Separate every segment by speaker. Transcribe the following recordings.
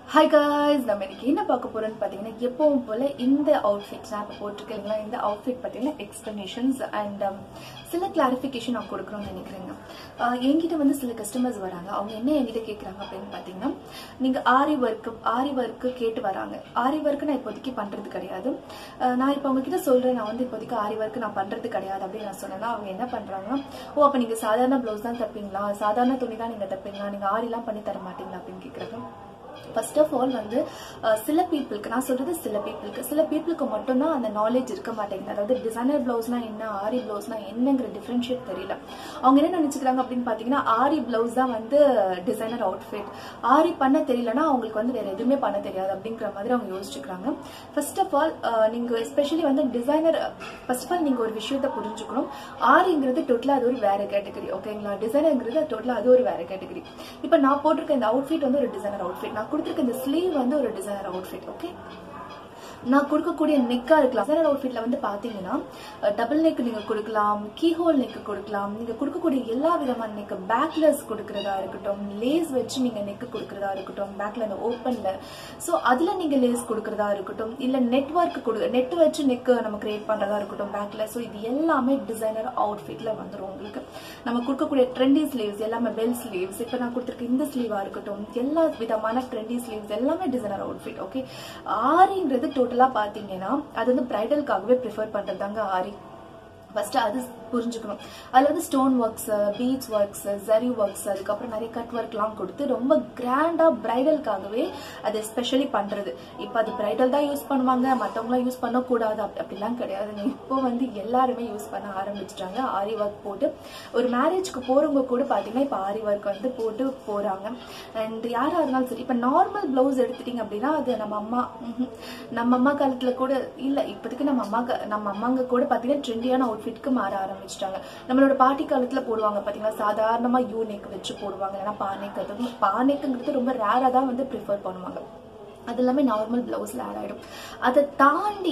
Speaker 1: Hi guys, நம்ம இன்னைக்கு என்ன பார்க்க போறோம்னு பாத்தீங்கன்னா எப்பவும் போல இந்த அவுட்ஃபிட் நான் போட்டுருக்கேன் இந்த அவுட்ஃபிட் பாத்தீங்கன்னா எக்ஸ்பிளனேஷன்ஸ் அண்ட் சில கிளாரிஃபிகேஷன் நான் கொடுக்கணும்னு நினைக்கிறேங்க. என்கிட்ட வந்து சில கஸ்டமர்ஸ் வராங்க. அவங்க என்ன என்கிட்ட கேக்குறாங்க அப்படின்னு பாத்தீங்கன்னா நீங்க ஆரி ஒர்க் கேட்டு வராங்க. ஆரி ஒர்க் நான் இப்போதைக்கு பண்றது கிடையாது. நான் இப்போ உங்ககிட்ட சொல்றேன் நான் வந்து இப்போதைக்கு ஆரி ஒர்க் நான் பண்றது கிடையாது அப்படின்னு நான் சொன்னேன்னா அவங்க என்ன பண்றாங்கன்னா ஓ அப்ப நீங்க சாதாரண பிளவுஸ் தான் தப்பீங்களா, சாதாரண துணி தான் நீங்க தப்பீங்களா, நீங்க ஆரிலாம் பண்ணி தர மாட்டீங்களா அப்படின்னு கேக்குறாங்க. ஃபர்ஸ்ட் ஆஃப் ஆல் வந்து சில பீப்புளுக்கு நான் சொல்றது சில பீப்புளுக்கு மட்டும்தான் அந்த நாலேஜ் இருக்க மாட்டேங்குது. அதாவது டிசைனர் பிளவுஸ்னா என்ன, ஆரி பிளவுஸ்னா என்னங்கிற டிஃபரன்ஷியேட் தெரியல. அவங்க என்ன நினைச்சுக்கிறாங்க அப்படின்னு பாத்தீங்கன்னா ஆரி பிளவுஸ் தான் வந்து டிசைனர் அவுட்ஃபிட், ஆரி பண்ண தெரியலன்னா அவங்களுக்கு வந்து வேற எதுவுமே பண்ண தெரியாது அப்படிங்கிற மாதிரி அவங்க யோசிச்சுக்கிறாங்க. ஃபர்ஸ்ட் ஆஃப் ஆல் நீங்க எஸ்பெஷலி வந்து டிசைனர் ஃபர்ஸ்ட் ஆஃப் ஆல் நீங்க ஒரு விஷயத்த புரிஞ்சுக்கணும். ஆரிங்கிறது டோட்டலா அது ஒரு வேற கேட்டகரி, ஓகேங்களா. டிசைனர்ங்கிறது டோட்டலா அது ஒரு வேற கேட்டகரி. இப்ப நான் போட்டிருக்க இந்த அவுட்ஃபிட் வந்து ஒரு டிசைனர் அவுட்ஃபிட், நான் கொடுத்திருக்க இந்த ஸ்லீவ் வந்து ஒரு டிசைனர் அவுட்ஃபிட். ஓகே, நான் கொடுக்கக்கூடிய நெக்கா இருக்கலாம். டிசைனர் அவுட்ஃபிட்ல வந்து பாத்தீங்கன்னா டபுள் நெக் நீங்க கொடுக்கலாம், கீ ஹோல் நெக் கொடுக்கலாம். நீங்க கொடுக்கக்கூடிய எல்லா விதமான நெக், பேக்லெஸ் கொடுக்கறதா இருக்கட்டும், லேஸ் வச்சு நீங்க நெக் கொடுக்கறதா இருக்கட்டும், பேக்ல அந்த ஓப்பன்ல சோ அதுல நீங்க லேஸ் கொடுக்கறதா இருக்கட்டும், இல்ல நெட் வச்சு நெக் நம்ம கிரியேட் பண்றதா இருக்கட்டும் பேக்ல. சோ இது எல்லாமே டிசைனர் அவுட்ஃபிட்ல வந்துரும். உங்களுக்கு நம்ம கொடுக்கக்கூடிய ட்ரெண்டி ஸ்லீவ்ஸ் எல்லாமே பெல் ஸ்லீவ்ஸ், இப்ப நான் கொடுத்திருக்க இந்த ஸ்லீவா இருக்கட்டும், எல்லா விதமான ட்ரெண்டி ஸ்லீவ்ஸ் எல்லாமே டிசைனர் அவுட்ஃபிட். ஓகே, ஆரிங்கிறது டோட்டலா பாத்தீங்கன்னா அது வந்து பிரைடலுக்காகவே ப்ரிஃபர் பண்றதாங்க ஆரி. ஃபர்ஸ்ட் அது புரிஞ்சுக்கணும். அதுல வந்து stone works, beads works, zari works, அதுக்கப்புறம் நிறைய கட் ஒர்க் எல்லாம் கொடுத்து ரொம்ப கிராண்டா பிரைடலுக்காகவே அது எஸ்பெஷலி பண்றது. இப்ப அது பிரைடல் தான் யூஸ் பண்ணுவாங்க, மத்தவங்களாம் யூஸ் பண்ணக்கூடாது அப்படிலாம் கிடையாது. இப்போ வந்து எல்லாருமே யூஸ் பண்ண ஆரம்பிச்சிட்டாங்க ஆரி ஒர்க் போட்டு. ஒரு மேரேஜ்க்கு போறவங்க கூட பாத்தீங்கன்னா இப்ப ஆரி ஒர்க் வந்து போட்டு போறாங்க. அண்ட் யாரா இருந்தாலும் சரி, இப்ப நார்மல் பிளவுஸ் எடுத்துட்டீங்க அப்படின்னா அது நம்ம அம்மா காலத்துல கூட இல்ல, இப்போதைக்கு நம்ம அம்மாங்க கூட பாத்தீங்கன்னா ட்ரெண்டியான அவுட்ஃபிட்க்கு மாற ஆரம்பிச்சிட்டாங்க. நம்மளோட பாட்டி காலத்துல போடுவாங்க பாத்தீங்கன்னா சாதாரணமா யூ நெக் வச்சு போடுவாங்க, ஏன்னா பானைக்குங்கிறது ரொம்ப ரேரா தான் வந்து ப்ரிஃபர் பண்ணுவாங்க. அது எல்லாமே நார்மல் பிளவுஸ்ல ஆட் ஆயிடும். அதை தாண்டி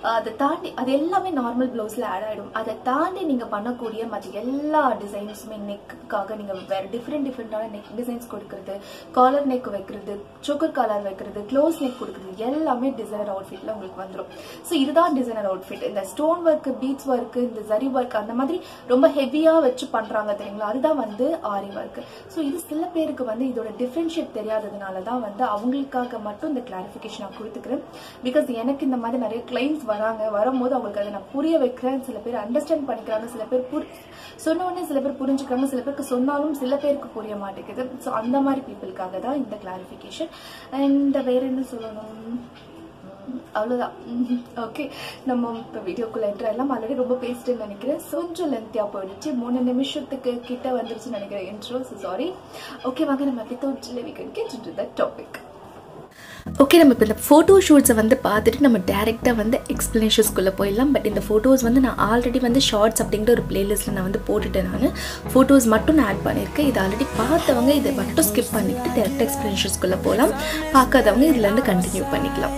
Speaker 1: அது எல்லாமே நார்மல் பிளவுஸ்ல ஆட் ஆயிடும். அதை தாண்டி நீங்க பண்ணக்கூடிய மற்ற எல்லா டிசைன்ஸுமே நெக்குக்காக நீங்க வேற டிஃப்ரெண்டான நெக் டிசைன்ஸ் கொடுக்கறது, காலர் நெக் வைக்கிறது, சோக்கர் காலர் வைக்கிறது, க்ளோஸ் நெக் கொடுக்கறது எல்லாமே டிசைனர் அவுட்ஃபிட்ல உங்களுக்கு வந்துடும். ஸோ இதுதான் டிசைனர் அவுட்ஃபிட். இந்த ஸ்டோன் ஒர்க், பீட்ஸ் ஒர்க், இந்த ஜரி ஒர்க் அந்த மாதிரி ரொம்ப ஹெவியா வச்சு பண்றாங்க தெரியுங்களா, அதுதான் வந்து ஆரி ஒர்க். ஸோ இது சில பேருக்கு வந்து இதோட டிஃபரன்ஷியேட் தெரியாததுனாலதான் வந்து அவங்களுக்காக மட்டும் இந்த கிளாரிபிகேஷன் நான் கொடுத்துக்கிறேன். பிகாஸ் எனக்கு இந்த மாதிரி நிறைய கிளைண்ட்ஸ் வரும்போது அவங்களுக்கு அதை நான் புரிய வைக்கிறேன். சில பேர் அண்டர்ஸ்டாண்ட் பண்ணிக்கிறாங்க, சில பேர் சொன்ன உடனே சில பேர் புரிஞ்சுக்கிறாங்க, சில பேருக்கு சொன்னாலும் சில பேருக்கு புரிய மாட்டேங்குது. ஸோ அந்த மாதிரி பீப்புளுக்காக தான் இந்த கிளாரிபிகேஷன். அண்ட் வேற என்ன சொல்லணும், அவ்வளவுதான். ஓகே, நம்ம இப்ப வீடியோக்குள்ள என்ட்ரு எல்லாம் ஆல்ரெடி ரொம்ப பேசிட்டேன்னு நினைக்கிறேன். கொஞ்சம் லென்த்தியா போயிடுச்சு, 3 நிமிஷத்துக்கு கிட்ட வந்துருச்சுன்னு நினைக்கிறேன் இன்ட்ரோ. சாரி. ஓகே, வாங்க நம்ம without delay we can get into the topic. Okay, நம்ம இப்போ இந்த ஃபோட்டோ ஷூட்ஸை வந்து பார்த்துட்டு நம்ம டேரெக்டாக வந்து எக்ஸ்பிளனேஷன்ஸ்குள்ளே போயிடலாம். பட் இந்த ஃபோட்டோஸ் வந்து நான் ஆல்ரெடி வந்து ஷார்ட்ஸ் அப்படிங்கிற ஒரு பிளேலிஸ்ட்டில் நான் வந்து போட்டுட்டேன். நான் ஃபோட்டோஸ் மட்டும் நான் ஆட் பண்ணியிருக்கேன். இது ஆல்ரெடி பார்த்தவங்க இதை மட்டும் ஸ்கிப் பண்ணிவிட்டு டேரெக்டாக எக்ஸ்பிளனேஷன்ஸ்குள்ளே போகலாம். பார்க்காதவங்க இதுலேருந்து கண்டினியூ பண்ணிக்கலாம்.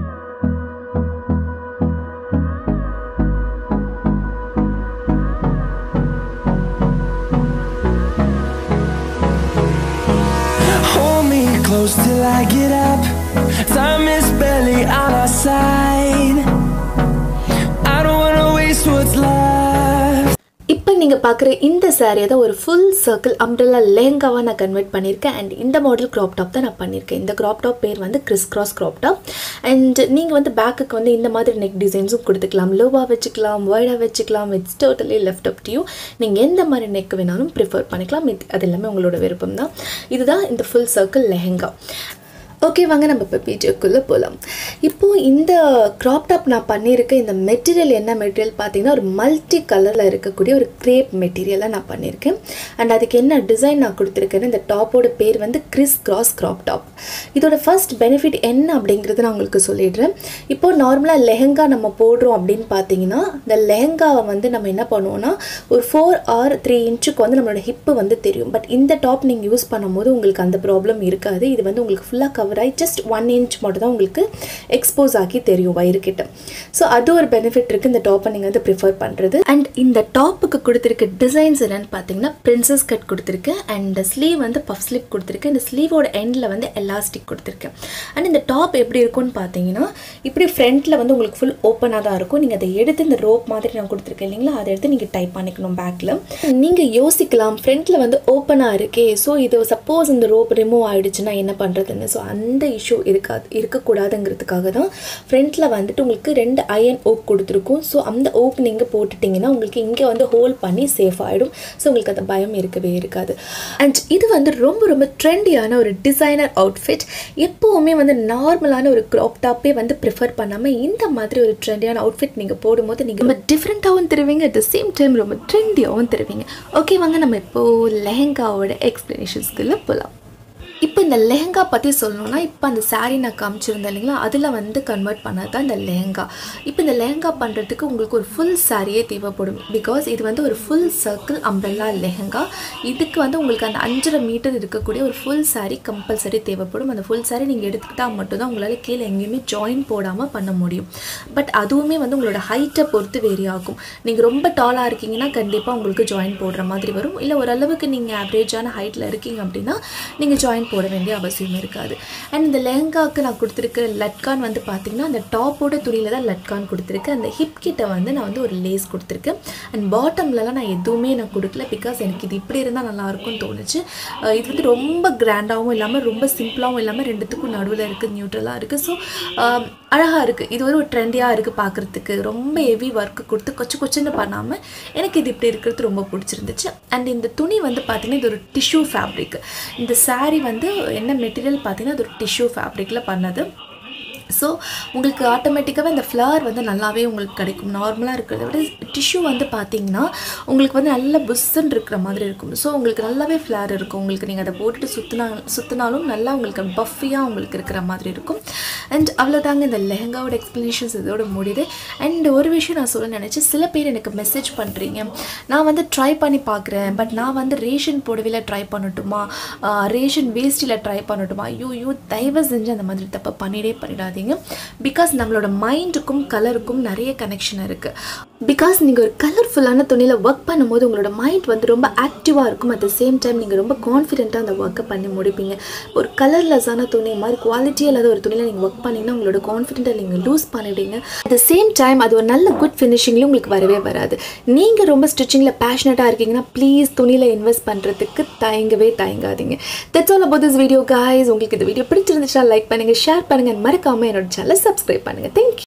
Speaker 2: Close till I get up. Time is barely on our side. I don't wanna waste what's left.
Speaker 1: இப்போ நீங்கள் பார்க்குற இந்த சாரியை தான் ஒரு ஃபுல் சர்க்கிள் அம்ப்ரெல்லா லெஹங்காவாக நான் கன்வெர்ட் பண்ணியிருக்கேன். அண்ட் இந்த மாடல் க்ராப் டாப் தான் நான் பண்ணியிருக்கேன். இந்த க்ராப் டாப் பேர் வந்து criss cross crop top. And நீங்கள் வந்து பேக்குக்கு வந்து இந்த மாதிரி நெக் டிசைன்ஸும் கொடுத்துக்கலாம், லோவாக வச்சுக்கலாம், வைடாக வச்சுக்கலாம். It's totally left up to you. நீங்கள் எந்த மாதிரி நெக் வேணாலும் ப்ரிஃபர் பண்ணிக்கலாம். அது எல்லாமே உங்களோட விருப்பம் தான். இதுதான் இந்த ஃபுல் சர்க்கிள் லெஹங்கா. ஓகே, வாங்க நம்ம இப்போ வீடியோக்குள்ளே போகலாம். இப்போது இந்த க்ராப் டாப் நான் பண்ணியிருக்கேன். இந்த மெட்டீரியல் என்ன மெட்டீரியல் பார்த்தீங்கன்னா ஒரு மல்டி கலரில் இருக்கக்கூடிய ஒரு கிரேப் மெட்டீரியலாக நான் பண்ணியிருக்கேன். அண்ட் அதுக்கு என்ன டிசைன் நான் கொடுத்துருக்கேன்னு இந்த டாப்போட பேர் வந்து கிறிஸ் கிராஸ் க்ராப் டாப். இதோட ஃபர்ஸ்ட் பெனிஃபிட் என்ன அப்படிங்கிறது நான் உங்களுக்கு சொல்லிடுறேன். இப்போது நார்மலாக லெஹங்கா நம்ம போடுறோம் அப்படின்னு பார்த்தீங்கன்னா இந்த லெஹங்காவை வந்து நம்ம என்ன பண்ணுவோம்னா ஒரு 4 or 3 இன்ச்சுக்கு வந்து நம்மளோட ஹிப்பு வந்து தெரியும். பட் இந்த டாப் நீங்கள் யூஸ் பண்ணும்போது உங்களுக்கு அந்த ப்ராப்ளம் இருக்காது. இது வந்து உங்களுக்கு ஃபுல்லாக கவர் ஆகி ஜஸ்ட் 1 inch மட்டும் தான் உங்களுக்கு எக்ஸ்போஸ் ஆகி தெரியும் வயிறு கிட்ட. ஸோ அது ஒரு பெனிஃபிட் இருக்குது இந்த டாப்பை நீங்கள் வந்து ப்ரிஃபர் பண்ணுறது. அண்ட் இந்த டாப்புக்கு கொடுத்துருக்க டிசைன்ஸ் என்னென்னு பார்த்தீங்கன்னா பிரின்சஸ் கட் கொடுத்துருக்கேன். அண்ட் ஸ்லீவ் வந்து பஃப் ஸ்லீவ் கொடுத்துருக்கேன். இந்த ஸ்லீவோட எண்டில் வந்து எலாஸ்டிக் கொடுத்துருக்கேன். அண்ட் இந்த டாப் எப்படி இருக்கும்னு பார்த்தீங்கன்னா இப்படி ஃப்ரண்ட்டில் வந்து உங்களுக்கு ஃபுல் ஓப்பனாக தான் இருக்கும். நீங்கள் அதை எடுத்து இந்த ரோப் மாதிரி நான் கொடுத்துருக்கேன் இல்லைங்களா, அதை எடுத்து நீங்கள் டைப் பண்ணிக்கணும் பேக்கில். நீங்கள் யோசிக்கலாம் ஃப்ரண்ட்டில் வந்து ஓப்பனாக இருக்கே, ஸோ இது சப்போஸ் இந்த ரோப் ரிமூவ் ஆகிடுச்சுன்னா என்ன பண்ணுறதுன்னு. ஸோ அந்த இஷ்யூ இருக்கக்கூடாதுங்கிறதுக்காக தான் ஃப்ரண்ட்டில் வந்துட்டு உங்களுக்கு 2 அயன் ஓக் கொடுத்துருக்கும். ஸோ அந்த ஓக் நீங்கள் போட்டுட்டிங்கன்னா உங்களுக்கு இங்கே வந்து ஹோல்ட் பண்ணி சேஃப் ஆகிடும். ஸோ உங்களுக்கு அந்த பயம் இருக்கவே இருக்காது. அண்ட் இது வந்து ரொம்ப ரொம்ப ட்ரெண்டியான ஒரு டிசைனர் அவுட்ஃபிட். எப்போவுமே வந்து நார்மலான ஒரு க்ராப் டாப்பே வந்து ப்ரிஃபர் பண்ணாமல் இந்த மாதிரி ஒரு ட்ரெண்டியான அவுட்ஃபிட் நீங்கள் போடும்போது நீங்கள் ரொம்ப டிஃப்ரெண்ட்டாகவும் தருவீங்க, அட் த சேம் டைம் ரொம்ப ட்ரெண்டியாகவும் தருவீங்க. ஓகே வாங்க நம்ம இப்போது லெஹங்காவோட எக்ஸ்ப்ளனேஷன்ஸ்குள்ளே போகலாம். இப்போ இந்த லெஹங்கா பற்றி சொல்லணும்னா இப்போ அந்த சாரீ நான் காமிச்சிருந்தேன் இல்லைங்களா, அதில் வந்து கன்வெர்ட் பண்ணது தான் இந்த லெஹங்கா. இப்போ இந்த லெஹங்கா பண்ணுறதுக்கு உங்களுக்கு ஒரு ஃபுல் சாரியே தேவைப்படும். பிகாஸ் இது வந்து ஒரு ஃபுல் சர்க்கிள் அம்பரெல்லா லெஹங்கா. இதுக்கு வந்து உங்களுக்கு அந்த 5.5 மீட்டர் இருக்கக்கூடிய ஒரு ஃபுல் சாரீ கம்பல்சரி தேவைப்படும். அந்த ஃபுல் சாரீ நீங்கள் எடுத்துக்கிட்டால் மட்டும்தான் உங்களால் கீழே எங்கேயுமே ஜாயின் போடாமல் பண்ண முடியும். பட் அதுவுமே வந்து உங்களோட ஹைட்டை பொறுத்து வேரி ஆகும். நீங்கள் ரொம்ப டாலாக இருக்கீங்கன்னா கண்டிப்பாக உங்களுக்கு ஜாயின் போடுற மாதிரி வரும். இல்லை ஓரளவுக்கு நீங்கள் ஆவரேஜான ஹைட்டில் இருக்கீங்க அப்படின்னா நீங்கள் ஜாயின் போட வேண்டிய அவசியம் இருக்காது. அண்ட் இந்த லெஹங்காவுக்கு நான் கொடுத்துருக்க லட்கான் வந்து பார்த்தீங்கன்னா அந்த டாப்போட துணியில் தான் லட்கான் கொடுத்துருக்கேன். அந்த ஹிப் கிட்ட வந்து நான் வந்து ஒரு லேஸ் கொடுத்துருக்கேன். அண்ட் பாட்டம்லலாம் நான் எதுவுமே நான் கொடுக்கல. பிகாஸ் எனக்கு இது இப்படி இருந்தால் நல்லாயிருக்கும்னு தோணுச்சு. இது வந்து ரொம்ப கிராண்டாகவும் இல்லாமல் ரொம்ப சிம்பிளாகவும் இல்லாமல் ரெண்டுத்துக்கும் நடுவில் இருக்குது, நியூட்ரலாக இருக்குது. ஸோ அழகாக இருக்குது. இது ஒரு ட்ரெண்டியாக இருக்குது பார்க்குறதுக்கு. ரொம்ப ஹெவி ஒர்க்கு கொடுத்து கொச்சுன்னு பண்ணாமல் எனக்கு இது இப்படி இருக்கிறது ரொம்ப பிடிச்சிருந்துச்சு. அண்ட் இந்த துணி வந்து பார்த்திங்கன்னா இது ஒரு டிஷ்யூ ஃபேப்ரிக். இந்த சாரீ வந்து என்ன மெட்டீரியல் பார்த்தீங்கன்னா அது ஒரு டிஷ்யூ ஃபேப்ரிக்கில் பண்ணது. ஸோ உங்களுக்கு ஆட்டோமேட்டிக்காகவே அந்த ஃப்ளவர் வந்து நல்லாவே உங்களுக்கு கிடைக்கும். நார்மலாக இருக்கிறத விட டிஷ்யூ வந்து பார்த்திங்கன்னா உங்களுக்கு வந்து நல்ல புஷ்ஷுன்னு இருக்கிற மாதிரி இருக்கும். ஸோ உங்களுக்கு நல்லாவே ஃப்ளவர் இருக்கும். உங்களுக்கு நீங்கள் அதை போட்டுட்டு சுற்றினாலும் நல்லா உங்களுக்கு பஃபியாக உங்களுக்கு இருக்கிற மாதிரி இருக்கும். அண்ட் அவ்வளோதாங்க இந்த லெஹங்காவோட எக்ஸ்ப்ளனேஷன்ஸ் இதோட முடியுது. அண்ட் ஒரு விஷயம் நான் சொல்ல நினச்சேன், சில பேர் எனக்கு மெசேஜ் பண்ணுறீங்க, நான் வந்து ட்ரை பண்ணி பார்க்குறேன், பட் நான் வந்து ரேஷன் புடவையில் ட்ரை பண்ணட்டுமா, ரேஷன் வேஸ்டியில் ட்ரை பண்ணட்டுமா? ஐயோ தயவு செஞ்சு அந்த மாதிரி தப்பை பண்ணிடாதீங்க. பிகாஸ் நம்மளோட மைண்டுக்கும் கலருக்கும் நிறைய கனெக்ஷன் இருக்குது. பிகாஸ் நீங்கள் ஒரு கலர்ஃபுல்லான துணியில் ஒர்க் பண்ணும்போது உங்களோட மைண்ட் வந்து ரொம்ப ஆக்டிவாக இருக்கும். அட் த சேம் டைம் நீங்கள் ரொம்ப கான்ஃபிடென்ட்டாக அந்த ஒர்க்கை பண்ணி முடிப்பீங்க. ஒரு கலர்லெஸ்ஸான துணி மாதிரி குவாலிட்டியாக இல்லாத ஒரு துணியில் நீங்கள் ஒர்க் பண்ணிங்கன்னா உங்களோட கான்ஃபிடென்ட்டை நீங்கள் லூஸ் பண்ணிவிடுங்க. அட் த சேம் டைம் அது ஒரு நல்ல குட் ஃபினிஷிங்லேயும் உங்களுக்கு வரவே வராது. நீங்கள் ரொம்ப ஸ்டிச்சிங்கில் பேஷனட்டாக இருக்கீங்கன்னா ப்ளீஸ் துணியில் இன்வெஸ்ட் பண்ணுறதுக்கு தயங்காதீங்க. That's all about this video guys. உங்களுக்கு இந்த வீடியோ பிடிச்சிருந்துச்சுன்னா லைக் பண்ணுங்கள், ஷேர் பண்ணுங்கள், மறக்காமல் என்னோட சேனலை சப்ஸ்கிரைப் பண்ணுங்கள். தேங்க்யூ.